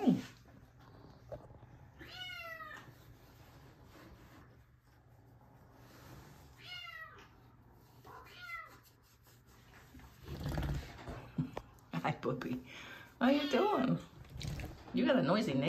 Hi. Hi, puppy. How you doing? You got a noisy neighbor.